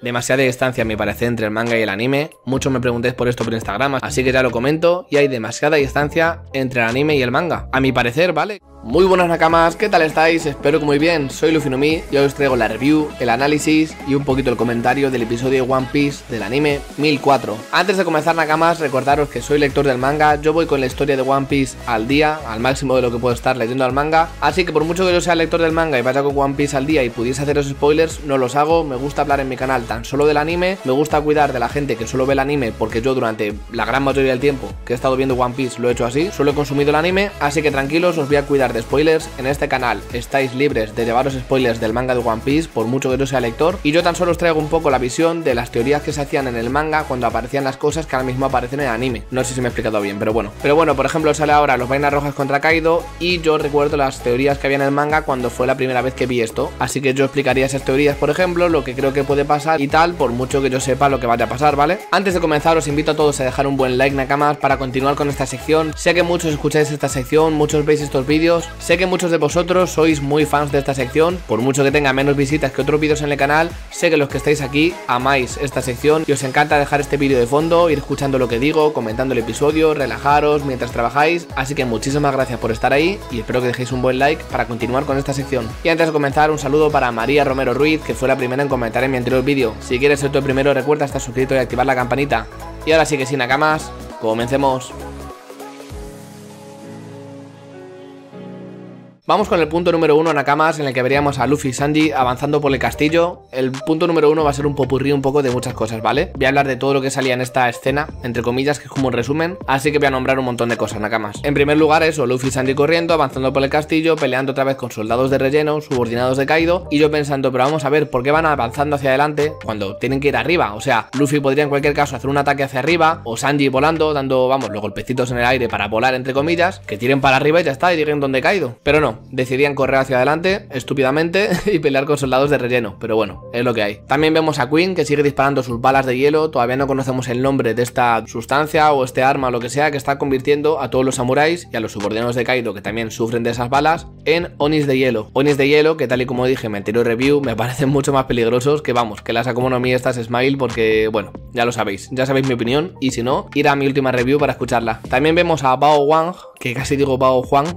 demasiada distancia a mi parecer entre el manga y el anime. Muchos me preguntéis por esto por Instagram, así que ya lo comento, y hay demasiada distancia entre el anime y el manga, a mi parecer, ¿vale? Muy buenas nakamas, ¿qué tal estáis? Espero que muy bien, soy Luffy no Mi y hoy os traigo la review, el análisis y un poquito el comentario del episodio de One Piece del anime 1004. Antes de comenzar nakamas, recordaros que soy lector del manga, yo voy con la historia de One Piece al día, al máximo de lo que puedo estar leyendo al manga, así que por mucho que yo sea lector del manga y vaya con One Piece al día y pudiese haceros spoilers, no los hago, me gusta hablar en mi canal tan solo del anime, me gusta cuidar de la gente que solo ve el anime porque yo durante la gran mayoría del tiempo que he estado viendo One Piece lo he hecho así, solo he consumido el anime, así que tranquilos, os voy a cuidar de spoilers. En este canal estáis libres de llevaros spoilers del manga de One Piece por mucho que yo sea lector, y yo tan solo os traigo un poco la visión de las teorías que se hacían en el manga cuando aparecían las cosas que ahora mismo aparecen en el anime. No sé si me he explicado bien, pero bueno, por ejemplo sale ahora los vainas rojas contra Kaido y yo recuerdo las teorías que había en el manga cuando fue la primera vez que vi esto, así que yo explicaría esas teorías, por ejemplo, lo que creo que puede pasar y tal, por mucho que yo sepa lo que vaya a pasar, ¿vale? Antes de comenzar os invito a todos a dejar un buen like nakamas para continuar con esta sección. Sé que muchos escucháis esta sección, muchos veis estos vídeos, sé que muchos de vosotros sois muy fans de esta sección, por mucho que tenga menos visitas que otros vídeos en el canal, sé que los que estáis aquí amáis esta sección y os encanta dejar este vídeo de fondo, ir escuchando lo que digo, comentando el episodio, relajaros mientras trabajáis, así que muchísimas gracias por estar ahí y espero que dejéis un buen like para continuar con esta sección. Y antes de comenzar, un saludo para María Romero Ruiz, que fue la primera en comentar en mi anterior vídeo. Si quieres ser tú el primero, recuerda estar suscrito y activar la campanita. Y ahora sí que sin nakamas, comencemos. Vamos con el punto número 1 nakamas, en el que veríamos a Luffy y Sanji avanzando por el castillo. El punto número 1 va a ser un popurrí un poco de muchas cosas, ¿vale? Voy a hablar de todo lo que salía en esta escena, entre comillas, que es como un resumen, así que voy a nombrar un montón de cosas nakamas. En primer lugar eso, Luffy y Sanji corriendo, avanzando por el castillo, peleando otra vez con soldados de relleno, subordinados de Kaido, y yo pensando, pero vamos a ver, ¿por qué van avanzando hacia adelante cuando tienen que ir arriba? O sea, Luffy podría en cualquier caso hacer un ataque hacia arriba, o Sanji volando, dando, vamos, los golpecitos en el aire para volar, entre comillas, que tiren para arriba y ya está, y lleguen donde Kaido. Pero no, decidían correr hacia adelante, estúpidamente, y pelear con soldados de relleno, pero bueno, es lo que hay. También vemos a Queen, que sigue disparando sus balas de hielo, todavía no conocemos el nombre de esta sustancia o este arma o lo que sea, que está convirtiendo a todos los samuráis y a los subordinados de Kaido, que también sufren de esas balas, en Onis de hielo. Onis de hielo, que tal y como dije en mi anterior review, me parecen mucho más peligrosos que, vamos, que las Akuma no Mi estas Smile, porque, bueno, ya lo sabéis, ya sabéis mi opinión, y si no, ir a mi última review para escucharla. También vemos a Bao Wang, que casi digo Bao Juan,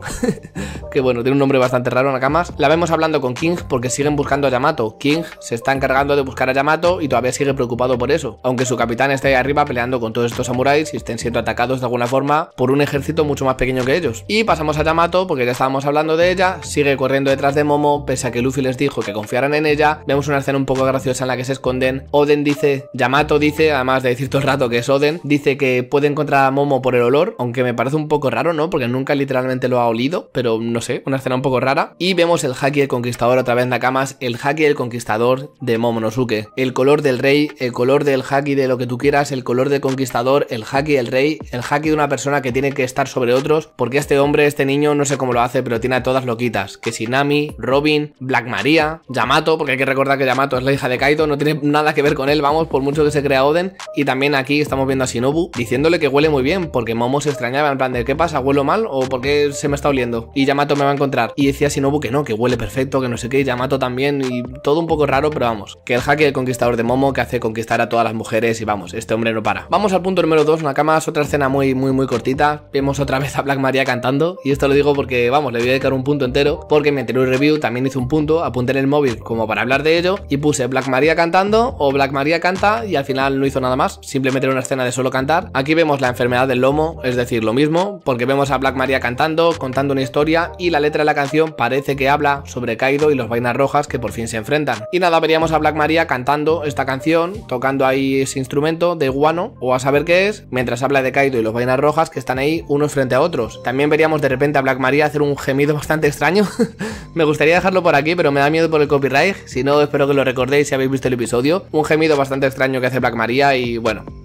que bueno, tiene un nombre bastante raro, nakamas. La vemos hablando con King porque siguen buscando a Yamato. King se está encargando de buscar a Yamato y todavía sigue preocupado por eso, aunque su capitán esté ahí arriba peleando con todos estos samuráis y estén siendo atacados de alguna forma por un ejército mucho más pequeño que ellos. Y pasamos a Yamato, porque ya estábamos hablando de ella, sigue corriendo detrás de Momo, pese a que Luffy les dijo que confiaran en ella. Vemos una escena un poco graciosa en la que se esconden. Oden dice, Yamato dice, además de decir todo el rato que es Oden, dice que puede encontrar a Momo por el olor, aunque me parece un poco raro, ¿no? Porque nunca literalmente lo ha olido, pero no sé, una escena un poco rara. Y vemos el Haki del Conquistador otra vez, nakamas, el Haki del Conquistador de Momonosuke. El color del rey, el color del Haki de lo que tú quieras, el color del Conquistador, el Haki del rey, el Haki de una persona que tiene que estar sobre otros, porque este hombre, este niño, no sé cómo lo hace, pero tiene a todas loquitas, que si Nami, Robin, Black Maria, Yamato, porque hay que recordar que Yamato es la hija de Kaido, no tiene nada que ver con él, vamos, por mucho que se crea Oden. Y también aquí estamos viendo a Shinobu diciéndole que huele muy bien, porque Momo se extrañaba en plan de, ¿qué pasa? ¿Huelo mal? ¿O por qué se me está oliendo? Y Yamato me va a encontrar. Y decía Shinobu que no, que huele perfecto, que no sé qué, y Yamato también, y todo un poco raro, pero vamos, que el Haki del Conquistador de Momo, que hace conquistar a todas las mujeres, y vamos, este hombre no para. Vamos al punto número 2, nakamas, otra escena muy cortita. Vemos otra vez a Black Maria cantando, y esto lo digo porque, vamos, le voy a dedicar un punto entero, porque en mi anterior review también hice un punto, apunté en el móvil como para hablar de ello, y puse Black Maria cantando, o Black Maria canta, y al final no hizo nada más, simplemente era una escena de solo cantar. Aquí vemos la enfermedad del lomo, es decir, lo mismo, porque vemos a Black Maria cantando, contando una historia, y la letra de la canción parece que habla sobre Kaido y los vainas rojas que por fin se enfrentan. Y nada, veríamos a Black Maria cantando esta canción, tocando ahí ese instrumento de guano, o a saber qué es, mientras habla de Kaido y los vainas rojas que están ahí unos frente a otros. También veríamos de repente a Black Maria hacer un gemido bastante extraño. Me gustaría dejarlo por aquí, pero me da miedo por el copyright, si no espero que lo recordéis si habéis visto el episodio. Un gemido bastante extraño que hace Black Maria y bueno,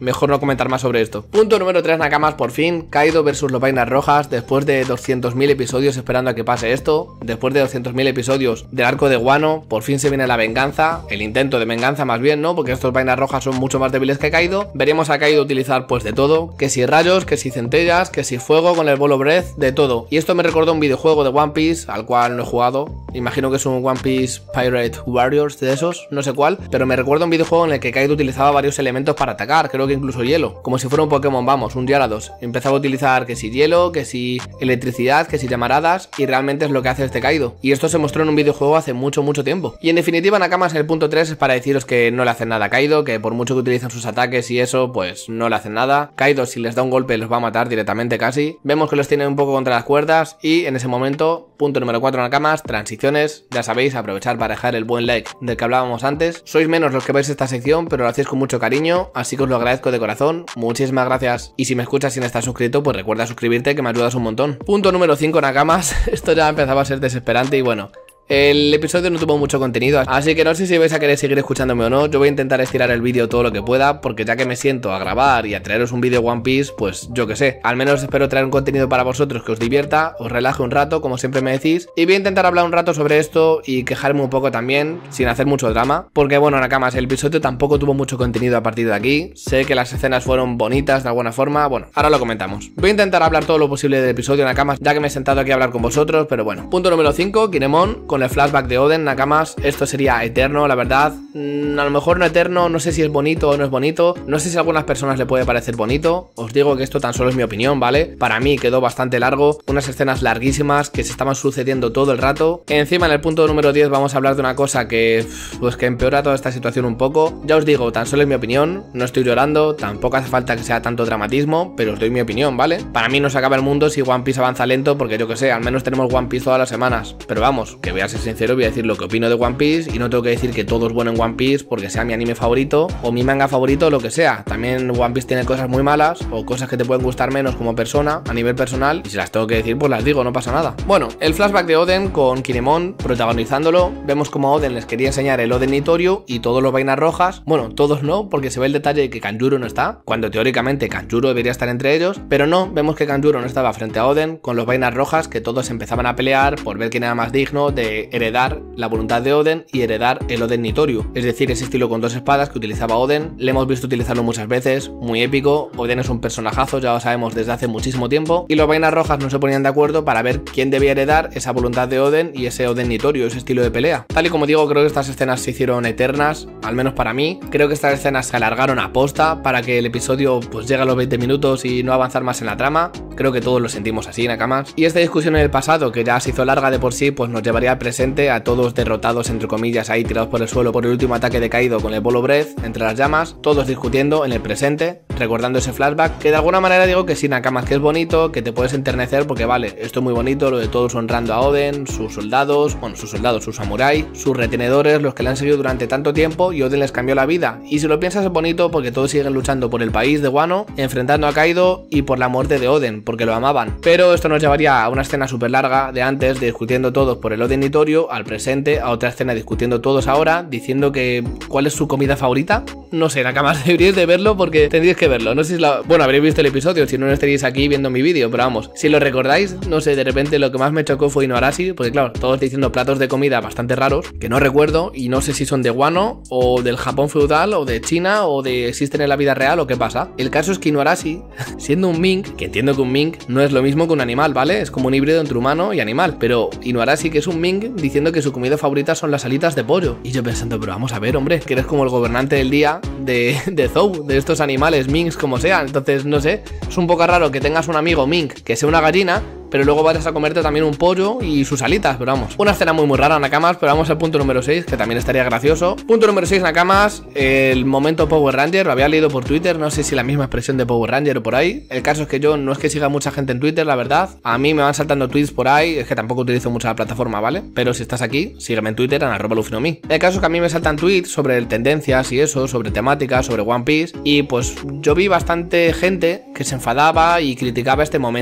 mejor no comentar más sobre esto. Punto número 3, Nakamas, por fin, Kaido versus los Vainas Rojas, después de 200.000 episodios esperando a que pase esto, después de 200.000 episodios del arco de Wano, por fin se viene la venganza, el intento de venganza más bien, ¿no? Porque estos Vainas Rojas son mucho más débiles que Kaido. Veremos a Kaido utilizar pues de todo, que si rayos, que si centellas, que si fuego con el Ball of Breath, de todo. Y esto me recordó un videojuego de One Piece, al cual no he jugado, imagino que es un One Piece Pirate Warriors de esos, no sé cuál, pero me recuerda un videojuego en el que Kaido utilizaba varios elementos para atacar, creo que incluso hielo, como si fuera un Pokémon, vamos, un Gyarados. Empezaba a utilizar que si hielo, que si electricidad, que si llamaradas, y realmente es lo que hace este Kaido. Y esto se mostró en un videojuego hace mucho tiempo. Y en definitiva, Nakamas, el punto 3 es para deciros que no le hacen nada a Kaido, que por mucho que utilicen sus ataques y eso, pues no le hacen nada. Kaido, si les da un golpe, los va a matar directamente casi. Vemos que los tiene un poco contra las cuerdas y en ese momento, punto número 4, Nakamas, transiciones. Ya sabéis, aprovechar para dejar el buen like del que hablábamos antes. Sois menos los que veis esta sección, pero lo hacéis con mucho cariño, así que os lo agradezco de corazón. Muchísimas gracias. Y si me escuchas sin estar suscrito, pues recuerda suscribirte, que me ayudas un montón. Punto número 5, Nakamas. Esto ya empezaba a ser desesperante y bueno, el episodio no tuvo mucho contenido, así que no sé si vais a querer seguir escuchándome o no. Yo voy a intentar estirar el vídeo todo lo que pueda, porque ya que me siento a grabar y a traeros un vídeo One Piece, pues yo que sé, al menos espero traer un contenido para vosotros que os divierta, os relaje un rato, como siempre me decís. Y voy a intentar hablar un rato sobre esto y quejarme un poco también, sin hacer mucho drama, porque bueno, Nakamas, el episodio tampoco tuvo mucho contenido a partir de aquí. Sé que las escenas fueron bonitas de alguna forma, bueno, ahora lo comentamos. Voy a intentar hablar todo lo posible del episodio, Nakamas, ya que me he sentado aquí a hablar con vosotros, pero bueno. Punto número 5, Kinemon, con el flashback de Oden, Nakamas. Esto sería eterno, la verdad. A lo mejor no eterno, no sé si es bonito o no es bonito, no sé si a algunas personas le puede parecer bonito. Os digo que esto tan solo es mi opinión, ¿vale? Para mí quedó bastante largo, unas escenas larguísimas que se estaban sucediendo todo el rato. Encima, en el punto número 10 vamos a hablar de una cosa que pues que empeora toda esta situación un poco. Ya os digo, tan solo es mi opinión, no estoy llorando, tampoco hace falta que sea tanto dramatismo, pero os doy mi opinión, ¿vale? Para mí no se acaba el mundo si One Piece avanza lento, porque yo que sé, al menos tenemos One Piece todas las semanas. Pero vamos, que voy a ser sincero, voy a decir lo que opino de One Piece y no tengo que decir que todo es bueno en One Piece porque sea mi anime favorito o mi manga favorito o lo que sea. También One Piece tiene cosas muy malas o cosas que te pueden gustar menos como persona, a nivel personal, y si las tengo que decir pues las digo, no pasa nada. Bueno, el flashback de Oden con Kinemon protagonizándolo, vemos como Oden les quería enseñar el Oden Nitorio y todos los Vainas Rojas, bueno, todos no, porque se ve el detalle de que Kanjuro no está, cuando teóricamente Kanjuro debería estar entre ellos, pero no, vemos que Kanjuro no estaba frente a Oden, con los Vainas Rojas que todos empezaban a pelear por ver quién era más digno de heredar la voluntad de Oden y heredar el Oden Nitorio, es decir, ese estilo con dos espadas que utilizaba Oden. Le hemos visto utilizarlo muchas veces, muy épico. Oden es un personajazo, ya lo sabemos desde hace muchísimo tiempo, y los Vainas Rojas no se ponían de acuerdo para ver quién debía heredar esa voluntad de Oden y ese Oden Nitorio, ese estilo de pelea. Tal y como digo, creo que estas escenas se hicieron eternas, al menos para mí. Creo que estas escenas se alargaron a posta para que el episodio pues llegue a los 20 minutos y no avanzar más en la trama. Creo que todos lo sentimos así, Nakamas. Y esta discusión en el pasado, que ya se hizo larga de por sí, pues nos llevaría al presente, a todos derrotados entre comillas ahí tirados por el suelo por el último ataque de Kaido con el Ball of Breath entre las llamas, todos discutiendo en el presente, recordando ese flashback, que de alguna manera digo que sí, Nakamas, que es bonito, que te puedes enternecer porque vale, esto es muy bonito, lo de todos honrando a Oden, sus soldados, sus samuráis, sus retenedores, los que le han seguido durante tanto tiempo y Oden les cambió la vida, y si lo piensas es bonito porque todos siguen luchando por el país de Wano, enfrentando a Kaido y por la muerte de Oden, porque lo amaban, pero esto nos llevaría a una escena súper larga de antes, discutiendo todos por el Oden Nitorio, al presente, a otra escena discutiendo todos ahora, diciendo que cuál es su comida favorita. No sé, Nakamas, deberíais de verlo porque tendríais que verlo. No sé si bueno, habréis visto el episodio, si no, no estaríais aquí viendo mi vídeo, pero vamos, si lo recordáis, no sé, de repente lo que más me chocó fue Inuarashi, porque claro, todos diciendo platos de comida bastante raros, que no recuerdo, y no sé si son de Wano, o del Japón feudal, o de China, o de existen en la vida real, o qué pasa. El caso es que Inuarashi, siendo un mink, que entiendo que un mink no es lo mismo que un animal, ¿vale? Es como un híbrido entre humano y animal, pero Inuarashi, que es un mink, diciendo que su comida favorita son las alitas de pollo, y yo pensando, pero vamos a ver, hombre, que eres como el gobernante del día de Zou, de estos animales, minks como sean. Entonces, no sé, es un poco raro que tengas un amigo mink que sea una gallina, pero luego vayas a comerte también un pollo y sus alitas, pero vamos. Una escena muy rara, Nakamas, pero vamos al punto número 6, que también estaría gracioso. Punto número 6, Nakamas, el momento Power Ranger, lo había leído por Twitter, no sé si la misma expresión de Power Ranger o por ahí. El caso es que yo no es que siga mucha gente en Twitter, la verdad. A mí me van saltando tweets por ahí, es que tampoco utilizo mucho la plataforma, ¿vale? Pero si estás aquí, sígueme en Twitter, en @lufinomi. El caso es que a mí me saltan tweets sobre tendencias y eso, sobre temáticas, sobre One Piece, y pues yo vi bastante gente que se enfadaba y criticaba este momento.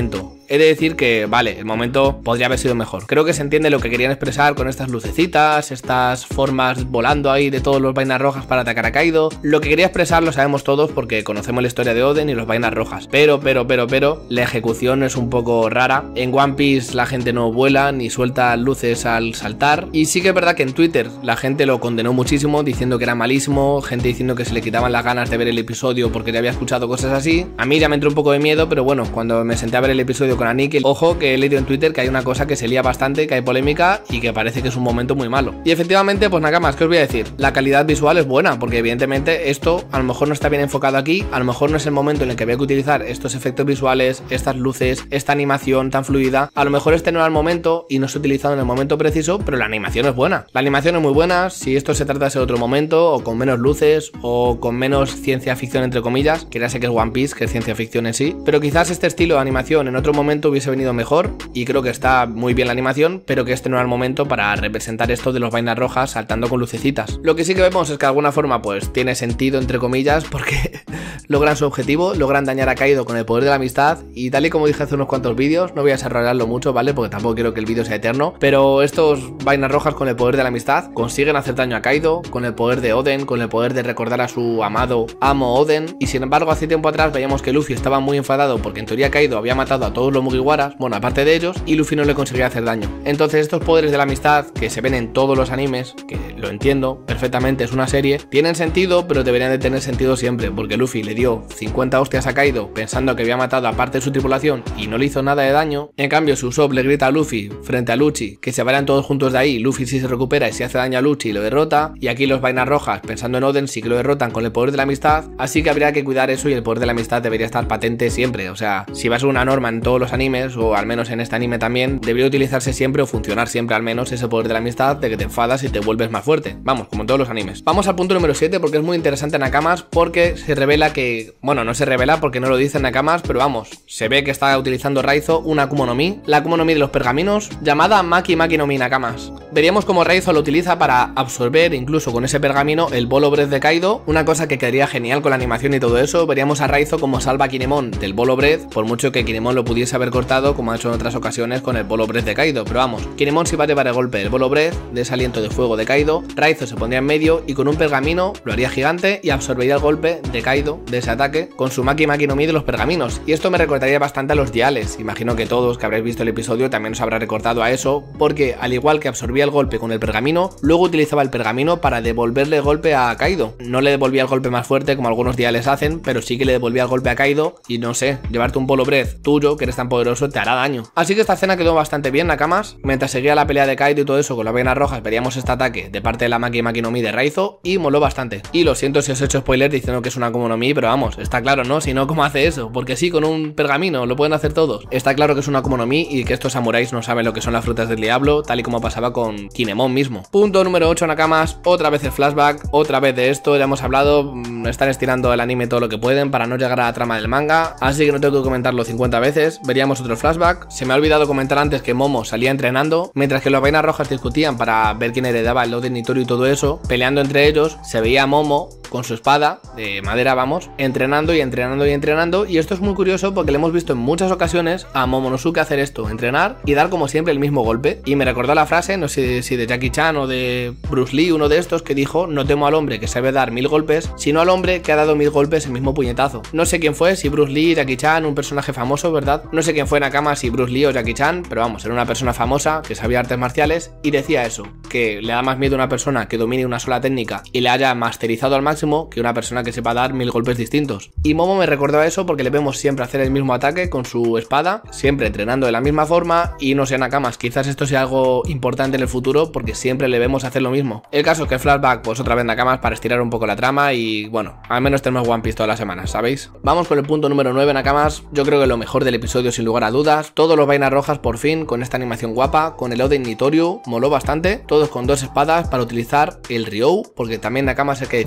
he de decir que, vale, el momento podría haber sido mejor. Creo que se entiende lo que querían expresar con estas lucecitas, estas formas volando ahí de todos los vainas rojas para atacar a Kaido. Lo que quería expresar lo sabemos todos porque conocemos la historia de Oden y los vainas rojas. Pero, la ejecución es un poco rara. En One Piece la gente no vuela ni suelta luces al saltar. Y sí que es verdad que en Twitter la gente lo condenó muchísimo, diciendo que era malísimo, gente diciendo que se le quitaban las ganas de ver el episodio porque ya había escuchado cosas así. A mí ya me entró un poco de miedo, pero bueno, cuando me senté a ver el episodio con Anik, ojo que he leído en Twitter que hay una cosa que se lía bastante, que hay polémica y que parece que es un momento muy malo. Y efectivamente, pues Nakamas, ¿qué os voy a decir? La calidad visual es buena, porque evidentemente esto a lo mejor no está bien enfocado aquí, a lo mejor no es el momento en el que había que utilizar estos efectos visuales, estas luces, esta animación tan fluida. A lo mejor este no era el momento y no se ha utilizado en el momento preciso, pero la animación es buena. La animación es muy buena. Si esto se tratase de otro momento, o con menos luces, o con menos ciencia ficción entre comillas, que ya sé que es One Piece, que es ciencia ficción en sí, pero quizás este estilo de animación en otro momento hubiese venido mejor, y creo que está muy bien la animación, pero que este no era el momento para representar esto de los vainas rojas saltando con lucecitas. Lo que sí que vemos es que de alguna forma pues tiene sentido entre comillas, porque logran su objetivo, logran dañar a Kaido con el poder de la amistad, y tal y como dije hace unos cuantos vídeos, no voy a desarrollarlo mucho, ¿vale? Porque tampoco quiero que el vídeo sea eterno, pero estos vainas rojas con el poder de la amistad consiguen hacer daño a Kaido, con el poder de Oden, con el poder de recordar a su amado amo Oden, y sin embargo hace tiempo atrás veíamos que Luffy estaba muy enfadado porque en teoría Kaido había matado a todos los Mugiwaras, bueno, aparte de ellos, y Luffy no le conseguía hacer daño. Entonces estos poderes de la amistad, que se ven en todos los animes, que lo entiendo perfectamente, es una serie, tienen sentido, pero deberían de tener sentido siempre, porque Luffy le dio 50 hostias a Kaido pensando que había matado a parte de su tripulación y no le hizo nada de daño. En cambio, si Usopp le grita a Luffy frente a Lucci que se vayan todos juntos de ahí, Luffy sí se recupera y si hace daño a Lucci y lo derrota, y aquí los vainas rojas pensando en Oden sí que lo derrotan con el poder de la amistad, así que habría que cuidar eso, y el poder de la amistad debería estar patente siempre. O sea, si va a ser una norma en todos los animes, o al menos en este anime también, debería utilizarse siempre o funcionar siempre al menos ese poder de la amistad, de que te enfadas y te vuelves más fuerte. Vamos, como en todos los animes. Vamos al punto número 7 porque es muy interesante Nakamas, porque se revela que, bueno, no se revela porque no lo dicen Nakamas, pero vamos, se ve que está utilizando Raizo una Akuma no Mi, la Akuma no Mi de los pergaminos, llamada Maki Maki no Mi Nakamas. Veríamos cómo Raizo lo utiliza para absorber, incluso con ese pergamino, el Bolo Breath de Kaido, una cosa que quedaría genial con la animación y todo eso. Veríamos a Raizo como salva a Kinemon del Bolo Breath, por mucho que Kinemon lo pudiese haber cortado como ha hecho en otras ocasiones con el Bolo Breath de Kaido, pero vamos, Kinemon sí va a llevar el golpe del Bolo Breath, de ese aliento de fuego de Kaido, Raizo se pondría en medio y con un pergamino lo haría gigante y absorbería el golpe de Kaido, de ese ataque, con su Maki Maki no Mi de los pergaminos. Y esto me recordaría bastante a los diales. Imagino que todos que habréis visto el episodio también os habrá recordado a eso, porque al igual que absorbía el golpe con el pergamino, luego utilizaba el pergamino para devolverle el golpe a Kaido. No le devolvía el golpe más fuerte como algunos diales hacen, pero sí que le devolvía el golpe a Kaido, y no sé, llevarte un Bolo Breath tuyo, que eres tan poderoso, te hará daño. Así que esta escena quedó bastante bien, Nakamas. Mientras seguía la pelea de Kaido y todo eso con las vainas rojas, veríamos este ataque de parte de la Maki Maki no Mi de Raizo, y moló bastante. Y lo siento si os he hecho spoiler diciendo que es una Akuma no Mi, pero vamos, está claro, ¿no? Si no, ¿cómo hace eso? Porque sí, con un pergamino lo pueden hacer todos. Está claro que es una Akuma no Mi y que estos samuráis no saben lo que son las frutas del diablo, tal y como pasaba con Kinemon mismo. Punto número 8, Nakamas, otra vez el flashback, otra vez de esto, ya hemos hablado, están estirando el anime todo lo que pueden para no llegar a la trama del manga, así que no tengo que comentarlo 50 veces. Veríamos otro flashback. Se me ha olvidado comentar antes que Momo salía entrenando, mientras que los vainas rojas discutían para ver quién heredaba el Oden Itoru y todo eso, peleando entre ellos, se veía a Momo con su espada de madera, vamos, entrenando y entrenando y entrenando, y esto es muy curioso porque le hemos visto en muchas ocasiones a Momonosuke hacer esto, entrenar y dar como siempre el mismo golpe, y me recordó la frase, no sé si de Jackie Chan o de Bruce Lee, uno de estos, que dijo: no temo al hombre que sabe dar 1000 golpes, sino al hombre que ha dado 1000 golpes el mismo puñetazo. No sé quién fue, si Bruce Lee, Jackie Chan, un personaje famoso, ¿verdad? No sé quién fue Nakamas, si Bruce Lee o Jackie Chan, pero vamos, era una persona famosa que sabía artes marciales y decía eso, que le da más miedo a una persona que domine una sola técnica y le haya masterizado al máximo que una persona que sepa dar 1000 golpes distintos. Y Momo me recordó a eso porque le vemos siempre hacer el mismo ataque con su espada, siempre entrenando de la misma forma, y no sé, Nakamas, quizás esto sea algo importante en el futuro porque siempre le vemos hacer lo mismo. El caso es que el flashback, pues otra vez Nakamas para estirar un poco la trama y bueno, al menos tenemos One Piece todas las semanas, ¿sabéis? Vamos con el punto número 9, Nakamas. Yo creo que lo mejor del episodio sin lugar a dudas, todos los vainas rojas por fin con esta animación guapa, con el Oden Itoru, moló bastante, todos con dos espadas para utilizar el Ryou, porque también Nakamas hay que decirlo, esto es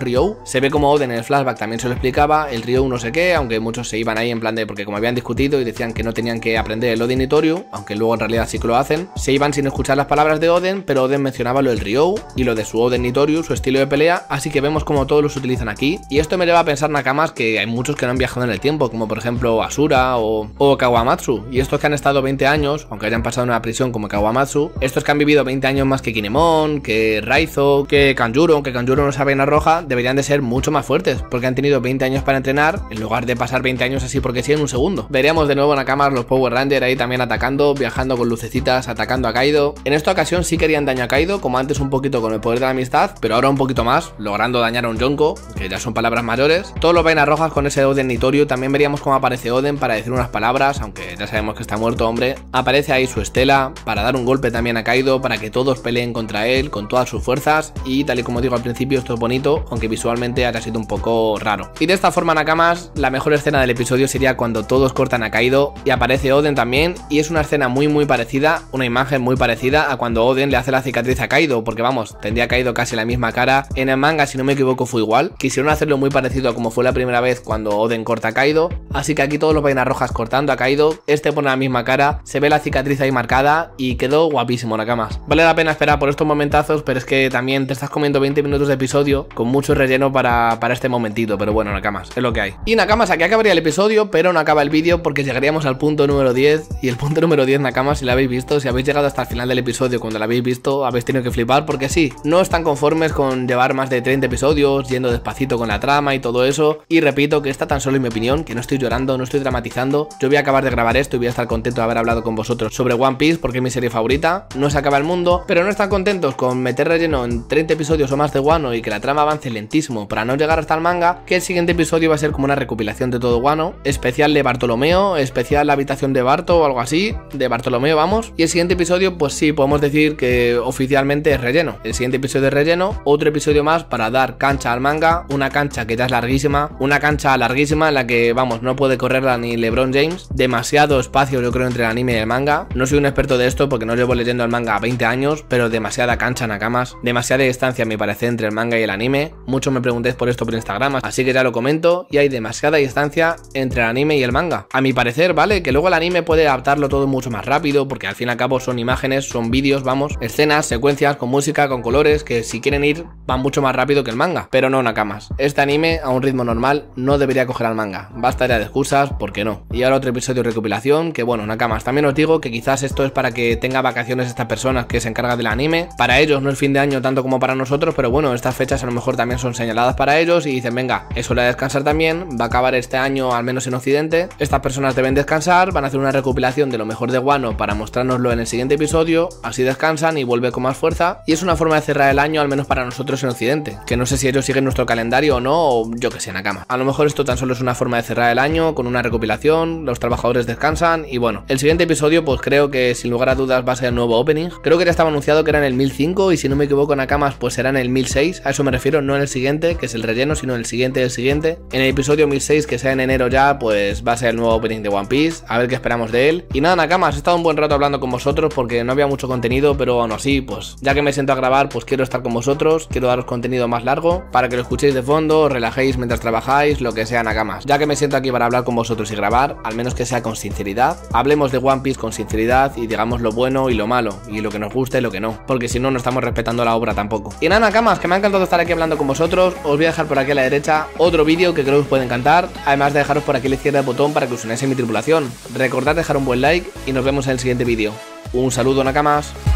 Ryou. Se ve como Oden en el flashback también se lo explicaba, el Ryou no sé qué, aunque muchos se iban ahí en plan de, porque como habían discutido y decían que no tenían que aprender el Oden Nitoryu, aunque luego en realidad sí que lo hacen, se iban sin escuchar las palabras de Oden, pero Oden mencionaba lo del Ryou y lo de su Oden Nitoryu, su estilo de pelea, así que vemos como todos los utilizan aquí, y esto me lleva a pensar, Nakamas, que hay muchos que no han viajado en el tiempo, como por ejemplo Asura o Kawamatsu, y estos que han estado 20 años, aunque hayan pasado en una prisión como Kawamatsu, estos que han vivido 20 años más que Kinemon, que Raizo, que Kanjuro, aunque Kanjuro no sabe vaina roja, deberían de ser mucho más fuertes, porque han tenido 20 años para entrenar, en lugar de pasar 20 años así porque sí en un segundo. Veríamos de nuevo Nakamas los Power Rangers ahí también atacando, viajando con lucecitas, atacando a Kaido. En esta ocasión sí querían daño a Kaido, como antes un poquito con el poder de la amistad, pero ahora un poquito más, logrando dañar a un Yonko, que ya son palabras mayores. Todos los vainas rojas con ese Oden Nitoryu, también veríamos cómo aparece Oden para decir unas palabras, aunque ya sabemos que está muerto, hombre. Aparece ahí su estela, para dar un golpe también a Kaido, para que todos peleen contra él con todas sus fuerzas, y tal y como digo al principio, esto es bonito, aunque visualmente haya sido un poco raro. Y de esta forma, Nakamas, la mejor escena del episodio sería cuando todos cortan a Kaido y aparece Oden también, y es una escena muy parecida, una imagen muy parecida a cuando Oden le hace la cicatriz a Kaido, porque vamos, tendría Kaido casi la misma cara. En el manga, si no me equivoco, fue igual. Quisieron hacerlo muy parecido a como fue la primera vez cuando Oden corta a Kaido, así que aquí todos los vainas rojas cortando a Kaido, este pone la misma cara, se ve la cicatriz ahí marcada y quedó guapísimo, Nakamas. Vale la pena esperar por estos momentazos, pero es que también te estás comiendo 20 minutos de episodio con mucho relleno para este momentito, pero bueno, Nakamas, es lo que hay. Y Nakamas, aquí acabaría el episodio, pero no acaba el vídeo porque llegaríamos al punto número 10, y el punto número 10, Nakamas, si lo habéis visto, si habéis llegado hasta el final del episodio, cuando lo habéis visto, habéis tenido que flipar, porque sí, no están conformes con llevar más de 30 episodios, yendo despacito con la trama y todo eso, y repito que esta tan solo es mi opinión, que no estoy llorando, no estoy dramatizando. Yo voy a acabar de grabar esto y voy a estar contento de haber hablado con vosotros sobre One Piece, porque es mi serie favorita, no se acaba el mundo, pero no están contentos con meter relleno en 30 episodios o más de Wano y que la trama avance lentísimo para no llegar hasta el manga, que el siguiente episodio va a ser como una recopilación de todo Wano, especial de Bartolomeo, especial la habitación de Barto o algo así, de Bartolomeo vamos, y el siguiente episodio pues sí, podemos decir que oficialmente es relleno. El siguiente episodio es relleno, otro episodio más para dar cancha al manga, una cancha que ya es larguísima, una cancha larguísima en la que vamos, no puede correrla ni LeBron James, demasiado espacio yo creo entre el anime y el manga. No soy un experto de esto porque no llevo leyendo el manga 20 años, pero demasiada cancha, Nakamas, demasiada distancia a mi parecer entre el manga y el anime. Muchos me preguntéis por esto por Instagram, así que ya lo comento, y hay demasiada distancia entre el anime y el manga, a mi parecer, ¿vale? Que luego el anime puede adaptarlo todo mucho más rápido, porque al fin y al cabo son imágenes, son vídeos, vamos, escenas, secuencias con música, con colores, que si quieren ir van mucho más rápido que el manga. Pero no, Nakamas, este anime a un ritmo normal no debería coger al manga, basta ya de excusas, porque no. Y ahora otro episodio de recopilación, que bueno, Nakamas, también os digo que quizás esto es para que tenga vacaciones esta persona que se encarga del anime, para ellos no es fin de año tanto como para nosotros, pero bueno, estas fechas a lo mejor también son señaladas para ellos y dicen, venga, es hora de descansar también, va a acabar este año al menos en Occidente, estas personas deben descansar, van a hacer una recopilación de lo mejor de Wano para mostrárnoslo en el siguiente episodio, así descansan y vuelve con más fuerza, y es una forma de cerrar el año al menos para nosotros en Occidente, que no sé si ellos siguen nuestro calendario o no, o yo que sé, Nakama. A lo mejor esto tan solo es una forma de cerrar el año con una recopilación, los trabajadores descansan y bueno, el siguiente episodio pues creo que sin lugar a dudas va a ser el nuevo opening, creo que ya estaba anunciado que era en el 1005 y si no me equivoco, Nakamas, pues será en el 1006, a eso me refiero, no en el siguiente, que es el relleno, sino en el siguiente del siguiente. En el episodio 1006, que sea en enero ya, pues va a ser el nuevo opening de One Piece, a ver qué esperamos de él. Y nada, Nakamas, he estado un buen rato hablando con vosotros porque no había mucho contenido, pero aún así, pues ya que me siento a grabar, pues quiero estar con vosotros, quiero daros contenido más largo, para que lo escuchéis de fondo, os relajéis mientras trabajáis, lo que sea, Nakamas. Ya que me siento aquí para hablar con vosotros y grabar, al menos que sea con sinceridad, hablemos de One Piece con sinceridad y digamos lo bueno y lo malo, y lo que nos gusta y lo que no, porque si no, no estamos respetando la obra tampoco. Y nada, Nakamas, que me ha encantado estar aquí hablando con vosotros, os voy a dejar por aquí a la derecha otro vídeo que creo que os puede encantar, además de dejaros por aquí a la izquierda el botón para que os unáis en mi tripulación. Recordad dejar un buen like y nos vemos en el siguiente vídeo. Un saludo, Nakamas.